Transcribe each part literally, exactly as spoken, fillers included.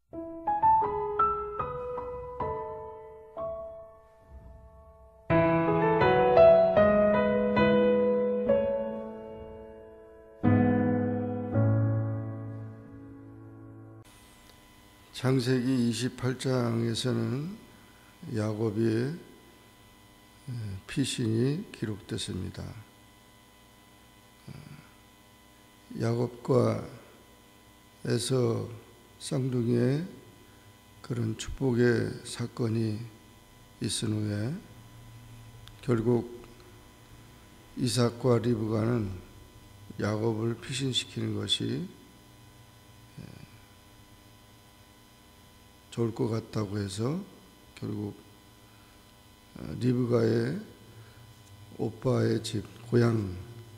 창세기 이십팔 장에서는 야곱의 피신이 기록됐습니다. 야곱과 에서 쌍둥이의 그런 축복의 사건이 있은 후에 결국 이삭과 리브가는 야곱을 피신시키는 것이 좋을 것 같다고 해서 결국 리브가의 오빠의 집 고향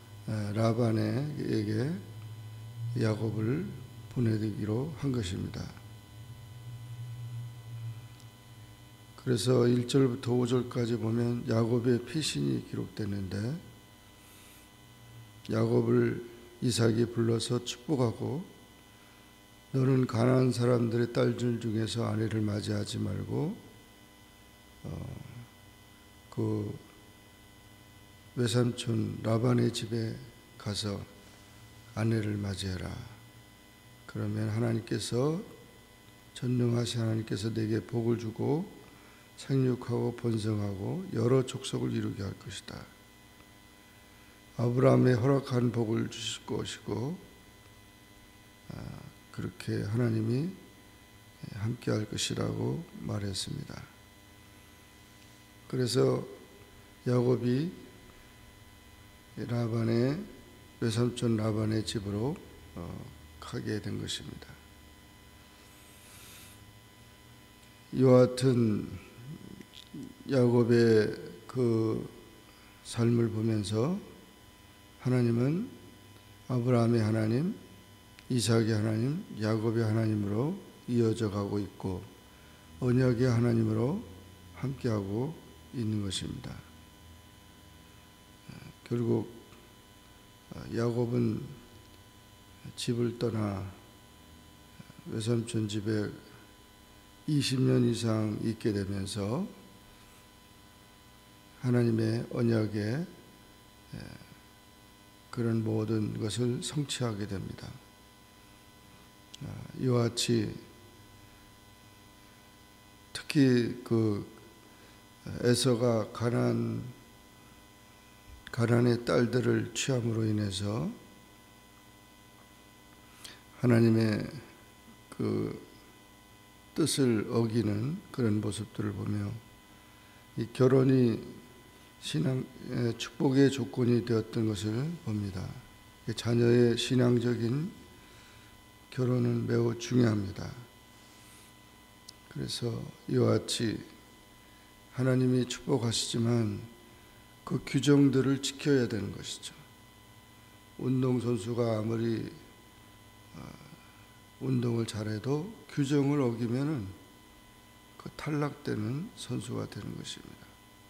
라반에게 야곱을 보내기로 한 것입니다. 그래서 일 절부터 오 절까지 보면 야곱의 피신이 기록됐는데 야곱을 이삭이 불러서 축복하고 너는 가나안 사람들의 딸들 중에서 아내를 맞이하지 말고 어, 그 외삼촌 라반의 집에 가서 아내를 맞이해라. 그러면 하나님께서 전능하신 하나님께서 내게 복을 주고 생육하고 번성하고 여러 족속을 이루게 할 것이다. 아브라함의 허락한 복을 주실 것이고 그렇게 하나님이 함께 할 것이라고 말했습니다. 그래서 야곱이 라반의 외삼촌 라반의 집으로 어, 가게 된 것입니다. 이와 같은 야곱의 그 삶을 보면서 하나님은 아브라함의 하나님, 이삭의 하나님, 야곱의 하나님으로 이어져 가고 있고 언약의 하나님으로 함께하고 있는 것입니다. 결국 야곱은 집을 떠나 외삼촌 집에 이십 년 이상 있게 되면서 하나님의 언약의 그런 모든 것을 성취하게 됩니다. 이와 같이 특히 그 에서가 가나안 가나안의 딸들을 취함으로 인해서 하나님의 그 뜻을 어기는 그런 모습들을 보며 이 결혼이 신앙 축복의 조건이 되었던 것을 봅니다. 자녀의 신앙적인 결혼은 매우 중요합니다. 그래서 이와 같이 하나님이 축복하시지만 그 규정들을 지켜야 되는 것이죠. 운동선수가 아무리 운동을 잘해도 규정을 어기면은 그 탈락되는 선수가 되는 것입니다.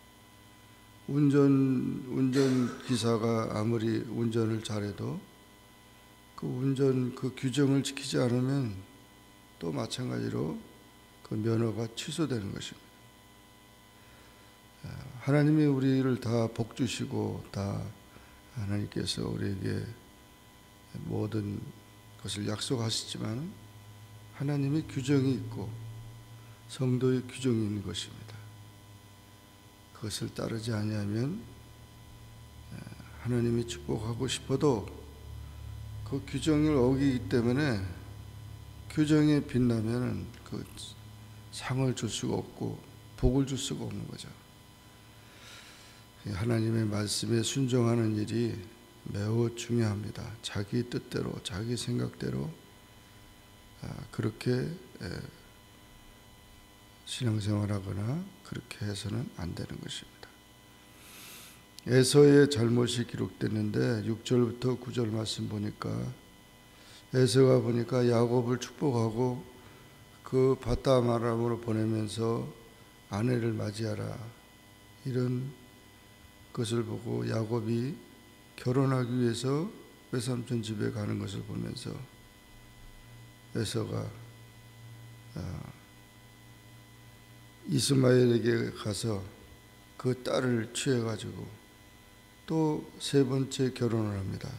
운전, 운전기사가 아무리 운전을 잘해도 그 운전 그 규정을 지키지 않으면 또 마찬가지로 그 면허가 취소되는 것입니다. 하나님이 우리를 다 복 주시고 다 하나님께서 우리에게 모든 것을 약속하시지만 하나님의 규정이 있고 성도의 규정이 있는 것입니다. 그것을 따르지 아니하면 하나님이 축복하고 싶어도 그 규정을 어기기 때문에 규정에 빛나면 그 상을 줄 수가 없고 복을 줄 수가 없는 거죠. 하나님의 말씀에 순종하는 일이 매우 중요합니다. 자기 뜻대로 자기 생각대로 그렇게 신앙생활하거나 그렇게 해서는 안 되는 것입니다. 에서의 잘못이 기록됐는데 육 절부터 구 절 말씀 보니까 에서가 보니까 야곱을 축복하고 그 바다암 아람으로 보내면서 아내를 맞이하라 이런 것을 보고 야곱이 결혼하기 위해서 외삼촌 집에 가는 것을 보면서 에서가 이스마엘에게 가서 그 딸을 취해가지고 또 세 번째 결혼을 합니다.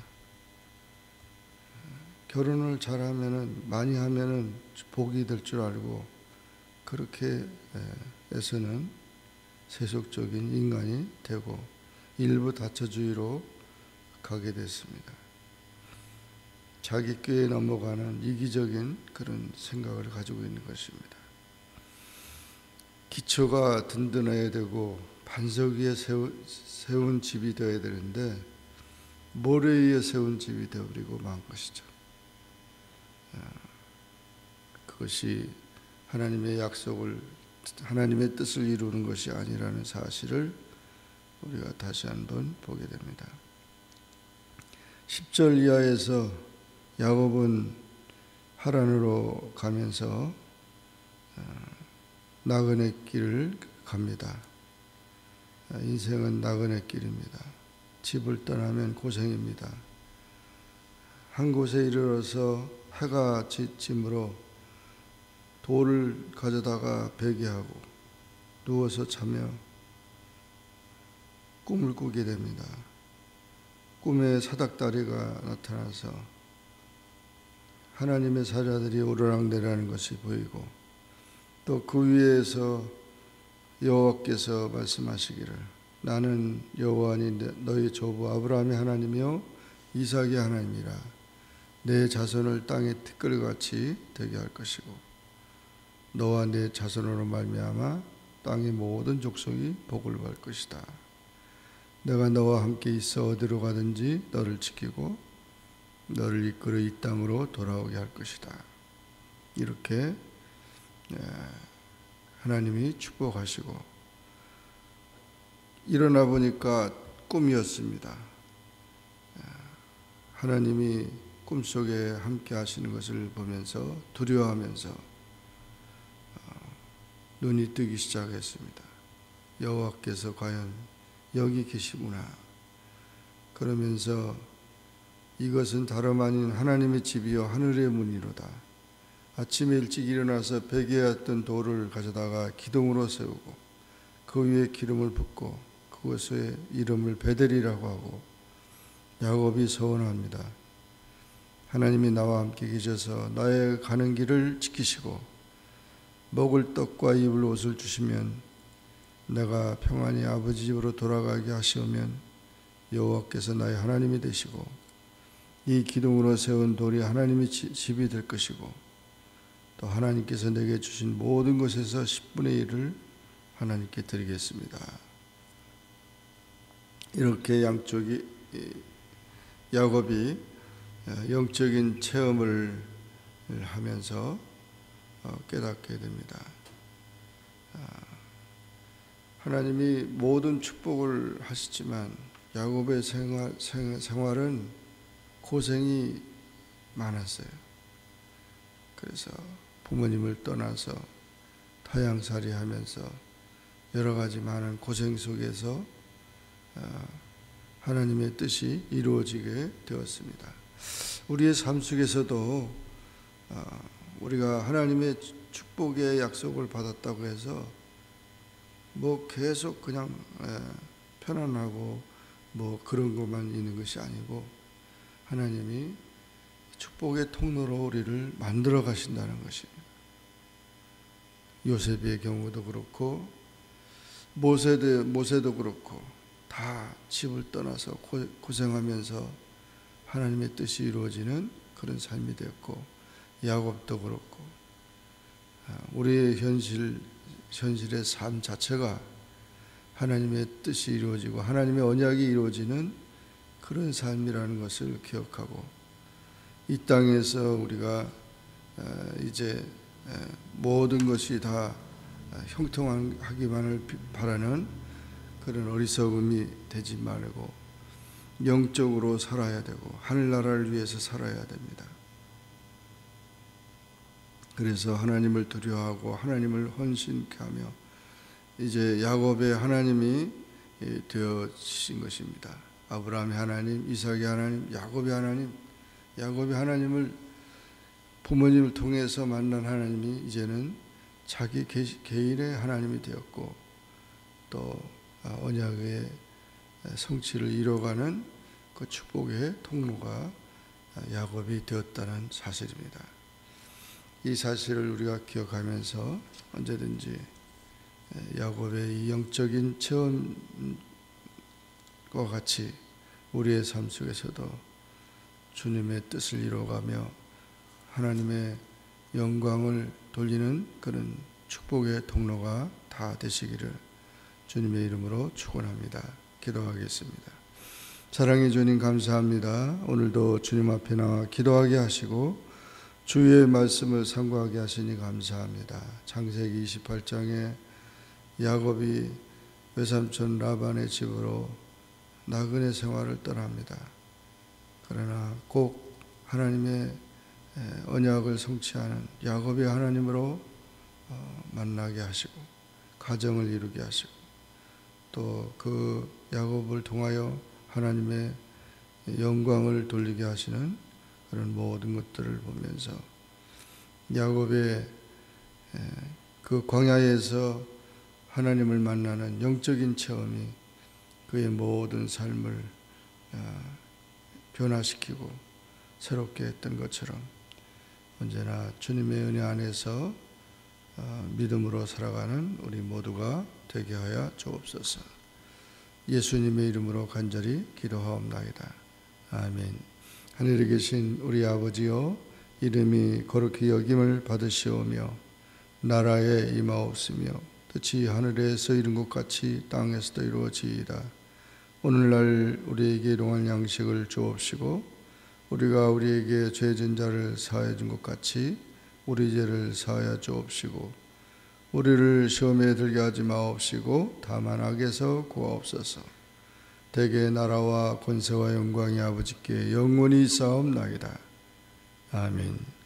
결혼을 잘하면은 많이 하면은 복이 될 줄 알고 그렇게 해서는 세속적인 인간이 되고 일부 다처주의로 가게 됐습니다. 자기 꾀에 넘어가는 이기적인 그런 생각을 가지고 있는 것입니다. 기초가 든든해야 되고 반석 위에 세운 집이 되어야 되는데 모래 위에 세운 집이 되어버리고 만 것이죠. 그것이 하나님의 약속을, 하나님의 뜻을 이루는 것이 아니라는 사실을 우리가 다시 한번 보게 됩니다. 십 절 이하에서 야곱은 하란으로 가면서 나그네 길을 갑니다. 인생은 나그네 길입니다. 집을 떠나면 고생입니다. 한 곳에 이르러서 해가 지므로 돌을 가져다가 베게 하고 누워서 자며 꿈을 꾸게 됩니다. 꿈에 사닥다리가 나타나서 하나님의 사자들이 오르락내리하는 것이 보이고 또 그 위에서 여호와께서 말씀하시기를 나는 여호와니 너희 조부 아브라함의 하나님이요 이삭의 하나님이라. 내 자손을 땅의 티끌같이 되게 할 것이고 너와 내 자손으로 말미암아 땅의 모든 족속이 복을 받을 것이다. 내가 너와 함께 있어 어디로 가든지 너를 지키고 너를 이끌어 이 땅으로 돌아오게 할 것이다. 이렇게 하나님이 축복하시고 일어나 보니까 꿈이었습니다. 하나님이 꿈속에 함께 하시는 것을 보면서 두려워하면서 눈이 뜨기 시작했습니다. 여호와께서 과연 여기 계시구나. 그러면서 이것은 다름 아닌 하나님의 집이요 하늘의 문이로다. 아침에 일찍 일어나서 베개했던 돌을 가져다가 기둥으로 세우고 그 위에 기름을 붓고 그것의 이름을 베델이라고 하고 야곱이 서원합니다. 하나님이 나와 함께 계셔서 나의 가는 길을 지키시고 먹을 떡과 입을 옷을 주시면 내가 평안히 아버지 집으로 돌아가게 하시오면 여호와께서 나의 하나님이 되시고 이 기둥으로 세운 돌이 하나님의 집이 될 것이고 또 하나님께서 내게 주신 모든 것에서 십분의 일을 하나님께 드리겠습니다. 이렇게 양쪽이 야곱이 영적인 체험을 하면서 깨닫게 됩니다. 하나님이 모든 축복을 하시지만 야곱의 생활, 생활은 고생이 많았어요. 그래서 부모님을 떠나서 타향살이 하면서 여러 가지 많은 고생 속에서 하나님의 뜻이 이루어지게 되었습니다. 우리의 삶 속에서도 우리가 하나님의 축복의 약속을 받았다고 해서 뭐 계속 그냥 편안하고 뭐 그런 것만 있는 것이 아니고 하나님이 축복의 통로로 우리를 만들어 가신다는 것입니다. 요셉의 경우도 그렇고 모세도, 모세도 그렇고 다 집을 떠나서 고생하면서 하나님의 뜻이 이루어지는 그런 삶이 되었고 야곱도 그렇고 우리의 현실, 현실의 삶 자체가 하나님의 뜻이 이루어지고 하나님의 언약이 이루어지는 그런 삶이라는 것을 기억하고 이 땅에서 우리가 이제 모든 것이 다 형통하기만을 바라는 그런 어리석음이 되지 말고 영적으로 살아야 되고 하늘나라를 위해서 살아야 됩니다. 그래서 하나님을 두려워하고 하나님을 헌신케 하며 이제 야곱의 하나님이 되어진 것입니다. 아브라함의 하나님, 이삭의 하나님, 야곱의 하나님, 야곱의 하나님을 부모님을 통해서 만난 하나님이 이제는 자기 개인의 하나님이 되었고 또 언약의 성취를 이뤄가는 그 축복의 통로가 야곱이 되었다는 사실입니다. 이 사실을 우리가 기억하면서 언제든지 야곱의 이 영적인 체험과 같이 우리의 삶 속에서도 주님의 뜻을 이루어가며 하나님의 영광을 돌리는 그런 축복의 통로가 다 되시기를 주님의 이름으로 축원합니다. 기도하겠습니다. 사랑의 주님 감사합니다. 오늘도 주님 앞에 나와 기도하게 하시고 주의 말씀을 상고하게 하시니 감사합니다. 창세기 이십팔 장에 야곱이 외삼촌 라반의 집으로 나그네 생활을 떠납니다. 그러나 꼭 하나님의 언약을 성취하는 야곱의 하나님으로 만나게 하시고 가정을 이루게 하시고 또 그 야곱을 통하여 하나님의 영광을 돌리게 하시는 그런 모든 것들을 보면서 야곱의 그 광야에서 하나님을 만나는 영적인 체험이 그의 모든 삶을 변화시키고 새롭게 했던 것처럼 언제나 주님의 은혜 안에서 믿음으로 살아가는 우리 모두가 되게 하여 주옵소서. 예수님의 이름으로 간절히 기도하옵나이다. 아멘. 하늘에 계신 우리 아버지여, 이름이 거룩히 여김을 받으시오며 나라에 임하옵시며 뜻이 하늘에서 이룬 것 같이 땅에서도 이루어지이다. 오늘날 우리에게 일용할 양식을 주옵시고 우리가 우리에게 죄진 자를 사하여 준 것 같이 우리 죄를 사하여 주옵시고 우리를 시험에 들게 하지 마옵시고 다만 악에서 구하옵소서. 대개 나라와 권세와 영광이 아버지께 영원히 있사옵나이다. 아멘.